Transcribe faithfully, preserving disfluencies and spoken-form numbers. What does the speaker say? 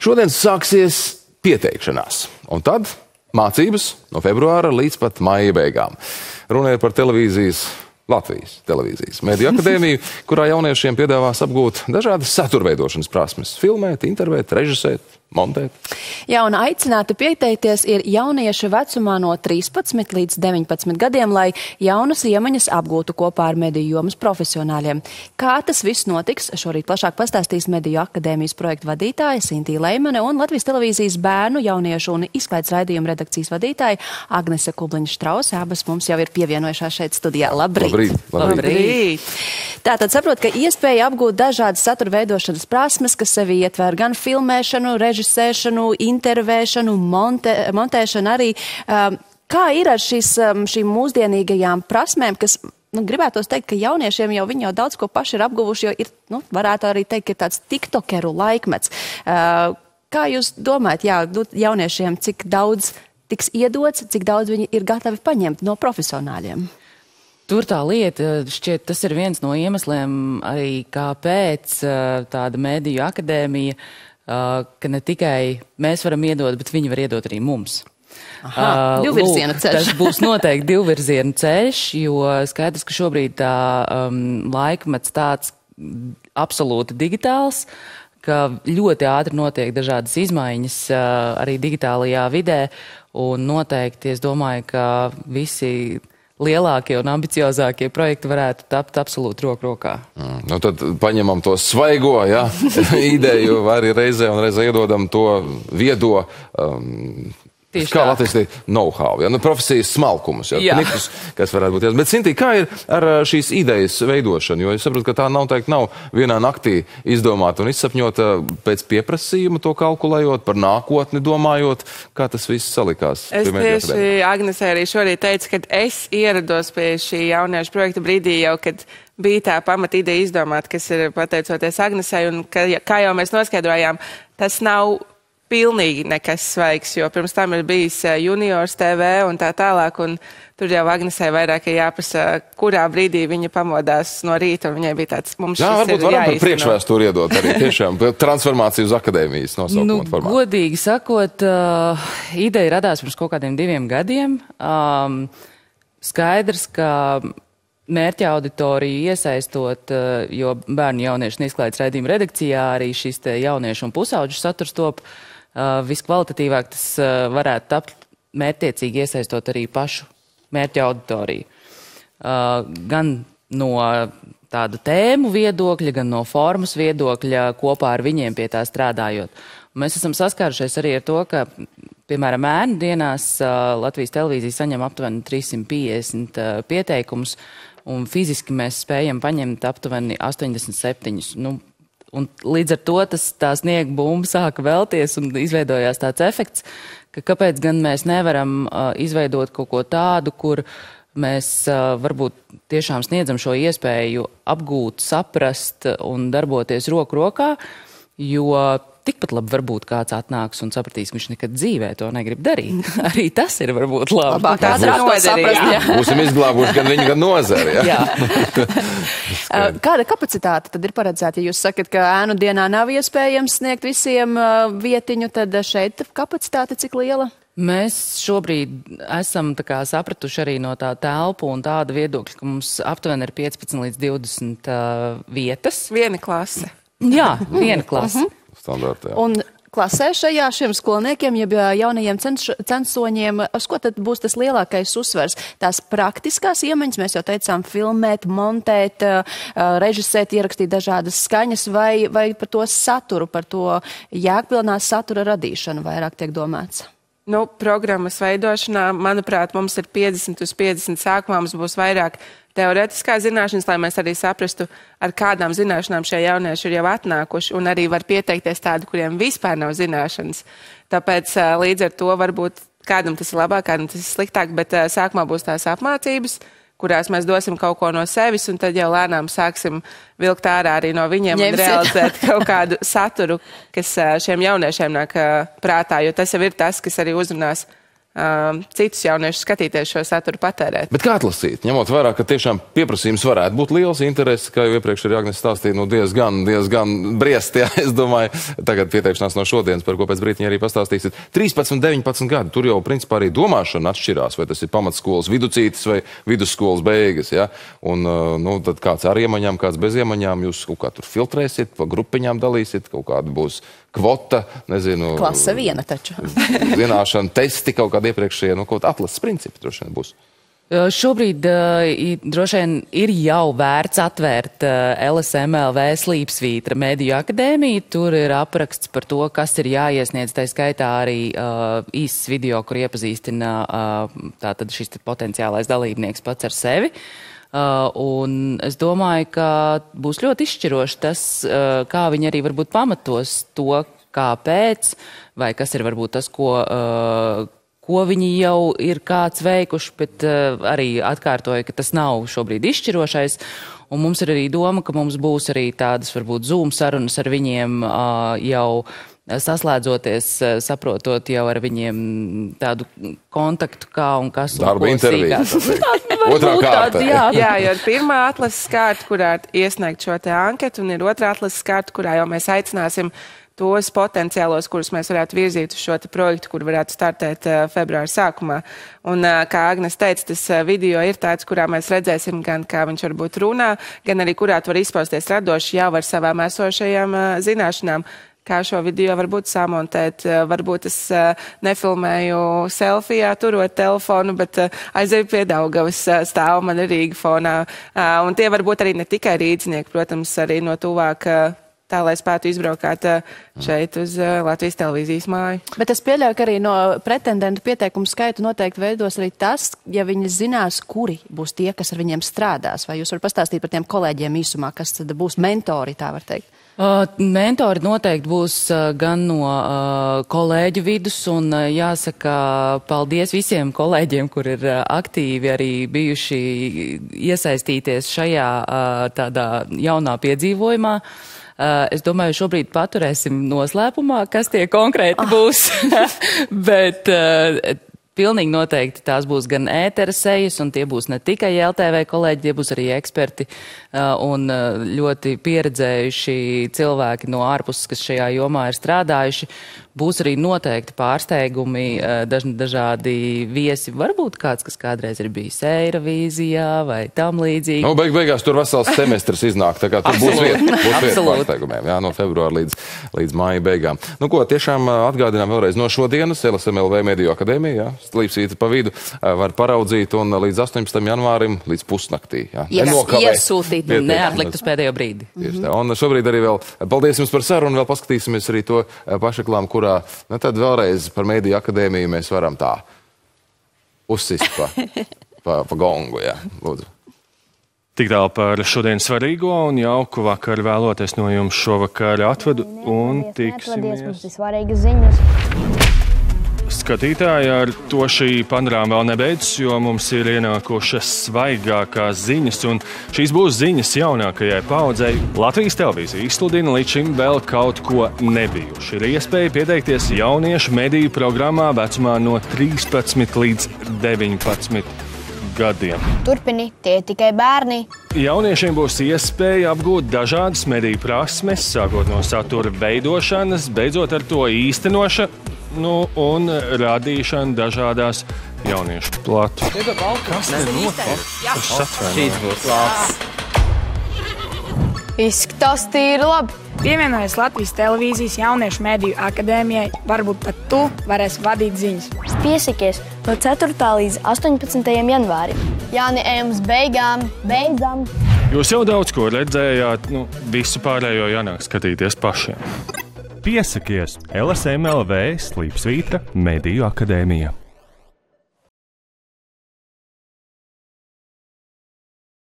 Šodien sāksies pieteikšanās, un tad mācības no februāra līdz pat maija beigām. Runa ir par televīzijas, Latvijas televīzijas mediju akadēmiju, kurā jauniešiem piedāvās apgūt dažādas saturveidošanas prasmes – filmēt, intervēt, režisēt, montēt. Jā, un aicināti pieteikties ir jaunieši vecumā no trīspadsmit līdz deviņpadsmit gadiem, lai jaunas iemaņas apgūtu kopā ar mediju jomas profesionāļiem. Kā tas viss notiks, šorīt plašāk pastāstīs Mediju akadēmijas projektu vadītāja Sintīja Leimane un Latvijas televīzijas bērnu, jauniešu un izklaides raidījuma redakcijas vadītāja Agnese Kubliņš-Strauss. Abas mums jau ir pievienojušās šeit studijā. Labrīt! Labrīt! Labrīt. Labrīt. Tātad saprot, ka iespēja apgūt dažādas satura veidošanas prasmes, kas sevi ietver gan filmēšanu, režisēšanu, intervēšanu, monte, montēšanu arī. Um, kā ir ar šīs, um, šīm mūsdienīgajām prasmēm, kas, nu, gribētos teikt, ka jauniešiem jau viņi jau daudz ko paši ir apguvuši, jo ir, nu, varētu arī teikt, ka ir tāds tiktokeru laikmets. Uh, kā jūs domājat, jā, jauniešiem, cik daudz tiks iedots, cik daudz viņi ir gatavi paņemt no profesionāļiem? Tur tā lieta, šķiet, tas ir viens no iemesliem arī kāpēc tāda mediju akadēmija, ka ne tikai mēs varam iedot, bet viņi var iedot arī mums. Aha, divvirziena ceļš. Tas būs noteikti divvirziena ceļš, jo skaidrs, ka šobrīd tā um, laikmets tāds absolūti digitāls, ka ļoti ātri notiek dažādas izmaiņas uh, arī digitālajā vidē, un noteikti es domāju, ka visi lielākie un ambiciozākie projekti varētu tapt absolūti roku rokā. Mm, nu tad paņemam to svaigo, ja, ideju, arī reizē un reizē iedodam to viedo, um, Tieši kā tā. latvijas know-how, ja, nu, profesijas smalkumus, ja, knipus, kas varētu būt. Ja. Bet, Sintīja, kā ir ar šīs idejas veidošanu? Jo es saprotu, ka tā nav teikt, nav vienā naktī izdomāta un izsapņota pēc pieprasījuma to kalkulējot, par nākotni domājot, kā tas viss salikās. Es tieši Agnesē arī šorīt teicu, kad es ierados pie šī jauniešu projekta brīdī jau, kad bija tā pamata ideja izdomāt, kas ir pateicoties Agnesē, un ka, kā jau mēs noskaidrojām, tas nav pilnīgi nekas svaigs, jo pirms tam ir bijis Juniors T V un tā tālāk, un tur jau Agnesē vairāk ir jāprasa, kurā brīdī viņa pamodās no rīta, un viņai bija tāds, mums Jā, šis ir varbūt varam par jāīsteno. priekšvēsturi iedot arī tiešām transformāciju uz akadēmijas nosaukumu Nu, un formātu. godīgi sakot, uh, ideja radās pirms kaut kādiem diviem gadiem. Um, skaidrs, ka mērķa auditoriju iesaistot, uh, jo bērnu jauniešu un izklaides raidījuma redakcijā arī šis te jauniešu un pusauģu saturs top. Uh, viskvalitatīvāk tas uh, varētu tapt mērķtiecīgi iesaistot arī pašu mērķa auditoriju. Uh, gan no tāda tēmu viedokļa, gan no formas viedokļa kopā ar viņiem pie tā strādājot. Un mēs esam saskārušies arī ar to, ka, piemēram, ēnu dienās uh, Latvijas televīzija saņem aptuveni trīssimt piecdesmit uh, pieteikumus, un fiziski mēs spējam paņemt aptuveni astoņdesmit septiņus. Nu, Un līdz ar to tas, tā sniega bumba sāka vēlties un izveidojās tāds efekts, ka kāpēc gan mēs nevaram uh, izveidot kaut ko tādu, kur mēs uh, varbūt tiešām sniedzam šo iespēju apgūt, saprast un darboties roku rokā, jo tikpat labi varbūt kāds atnāks un sapratīs, ka viņš nekad dzīvē to negrib darīt. Arī tas ir varbūt labi. Labāk ātrāk to saprast, jā. Būsim izglābuši gan viņu, gan nozari. Ja? Jā. Kāda kapacitāte tad ir paredzēta? Ja jūs sakat, ka ēnu dienā nav iespējams sniegt visiem vietiņu, tad šeit kapacitāte cik liela? Mēs šobrīd esam tā kā sapratuši arī no tā telpu un tāda viedokļa, ka mums aptuveni ir piecpadsmit līdz divdesmit uh, vietas. Viena klase. Jā, viena klase. Standartā. Un klasē šajā šiem skolniekiem, jeb jaunajiem cenš, censoņiem, uz ko tad būs tas lielākais uzsvers? Tās praktiskās iemaņas, mēs jau teicām, filmēt, montēt, režisēt, ierakstīt dažādas skaņas, vai, vai par to saturu, par to jēgpilnā satura radīšanu vairāk tiek domāts? Nu, programmas veidošanā, manuprāt, mums ir piecdesmit uz piecdesmit sākumā, mums būs vairāk teorētiskā zināšanas, lai mēs arī saprastu, ar kādām zināšanām šie jaunieši ir jau atnākuši, un arī var pieteikties tādi, kuriem vispār nav zināšanas. Tāpēc līdz ar to varbūt kādam tas ir labāk, kādam tas ir sliktāk, bet sākumā būs tās apmācības, kurās mēs dosim kaut ko no sevis, un tad jau lēnām sāksim vilkt ārā arī no viņiem Ņemsim. un realizēt kaut kādu saturu, kas šiem jauniešiem nāk prātā, jo tas jau ir tas, kas arī uzrunās uh, citus jauniešus skatīties šo saturu patērēt. Bet kā atlasīt? Ņemot vērā, ka tiešām pieprasījums varētu būt liels interesi, kā jau iepriekš arī Agnes stāstīja, nu diezgan, diezgan briest, jā, es domāju, tagad pieteikšanās no šodienas, par ko pēc brītiņa arī pastāstīsiet. trīspadsmit, deviņpadsmit gadi, tur jau principā arī domāšana atšķirās, vai tas ir pamatskolas viducītis vai vidusskolas beigas, jā. Un, nu, tad kāds ar iemaņām, kāds bez iemaņām, jūs kaut kā tur filtrēsiet, pa grupiņām dalīsiet, kaut kāda būs kvota, nezinu. Klase viena taču. Zināšana, testi, kaut kādi iepriekšējie, nu, kaut atlases principi droši vien būs. Šobrīd uh, droši vien ir jau vērts atvērt uh, L S M L V Slīpsvītra mediju akadēmiju. Tur ir apraksts par to, kas ir jāiesniedz, tā skaitā arī uh, īsts video, kur iepazīstina uh, tātad šis potenciālais dalībnieks pats ar sevi. Uh, un es domāju, ka būs ļoti izšķiroši tas, uh, kā viņi arī varbūt pamatos to, kāpēc, vai kas ir varbūt tas, ko, uh, ko viņi jau ir kāds veikuši, bet uh, arī atkārtoja, ka tas nav šobrīd izšķirošais. Un mums ir arī doma, ka mums būs arī tādas varbūt Zoom sarunas ar viņiem uh, jau saslēdzoties, saprotot jau ar viņiem tādu kontaktu, kā un kas. Darba intervija. Otrā kārta. Jā, jā, jo ir pirmā atlases kārta, kurā iesniegt šo te anketu, un ir otrā atlases kārta, kurā jau mēs aicināsim tos potenciālos, kurus mēs varētu virzīt uz šo te projektu, kur varētu startēt uh, februāra sākumā. Un, uh, kā Agnes teica, tas uh, video ir tāds, kurā mēs redzēsim gan, kā viņš varbūt runā, gan arī kurā tu var izpausties radoši jau ar savām esošajām uh, zināšanām. Kā šo video varbūt samontēt, varbūt es nefilmēju selfijā, turot telefonu, bet aizēju pie Daugavas, stāv man Rīga fonā. Un tie varbūt arī ne tikai rīdznieki, protams, arī no tuvāk tā, lai spētu izbraukāt šeit uz Latvijas televīzijas māju. Bet es pieļauju, ka arī no pretendentu pieteikumu skaitu noteikti veidos arī tas, ja viņi zinās, kuri būs tie, kas ar viņiem strādās. Vai jūs varat pastāstīt par tiem kolēģiem īsumā, kas tad būs mentori, tā var teikt? Uh, mentori noteikti būs uh, gan no uh, kolēģu vidus, un uh, jāsaka paldies visiem kolēģiem, kur ir uh, aktīvi arī bijuši iesaistīties šajā uh, tādā jaunā piedzīvojumā. Uh, es domāju, šobrīd paturēsim noslēpumā, kas tie konkrēti būs, bet uh, pilnīgi noteikti tās būs gan ētera sejas, un tie būs ne tikai L T V kolēģi, tie būs arī eksperti uh, un uh, ļoti pieredzējuši cilvēki no ārpuses, kas šajā jomā ir strādājuši. Būs arī noteikti pārsteigumi, uh, daž, dažādi viesi, varbūt kāds, kas kādreiz ir bijis Eirovīzijā vai tam līdzīgi. Nu, beig, beigās tur vesels semestrs iznāk, tā kā tur būs vieta, būs vieta pārsteigumiem, jā, no februāra līdz, līdz māja beigām. Nu ko, tiešām atgādinām vēlreiz no šodienas L S M L V Mediju akadēmija, jā. Slīpsvītra pa vidu var paraudzīt un līdz astoņpadsmitajam janvārim līdz pusnaktī. Jā. Iesūtīt, neatlikt uz pēdējo brīdi. Tieši tā. Un šobrīd arī vēl paldies jums par sarunu, vēl paskatīsimies arī to pašreklāmu, kurā, nu tad vēlreiz par Mediju akadēmiju mēs varam tā uzsist pa, pa, pa gongu, jā. Lūdzu. Tik tālu par šodienas svarīgo un jauku vakaru vēloties no jums šovakar atvedu un tiksimies. Mums ir svarīgas ziņas. Skatītāji, ar to šī panorāma vēl nebeidzas, jo mums ir ienākušas svaigākās ziņas, un šīs būs ziņas jaunākajai paudzei. Latvijas televīzija izsludina līdz šim vēl kaut ko nebijuši. Ir iespēja pieteikties jauniešu mediju programmā vecumā no trīspadsmit līdz deviņpadsmit gadiem. Turpini, tie tikai bērni. Jauniešiem būs iespēja apgūt dažādas mediju prasmes, sākot no satura veidošanas, beidzot ar to īstenošanu. Nu, un radīšana dažādās jauniešu platu. Kas te notiek? Es Šīs būs labs. Izskatās tīri labi. Pievienojies Latvijas televīzijas jauniešu mediju akadēmijai, varbūt pat tu varēsi vadīt ziņas. Piesakies no ceturtā līdz astoņpadsmitajam janvārim. Jāni, ejam uz beigām, beidzam. Jūs jau daudz ko redzējāt, nu, visu pārējo jānāk skatīties pašiem. Piesakies L S M L V Slīpsvītra Mediju akadēmija.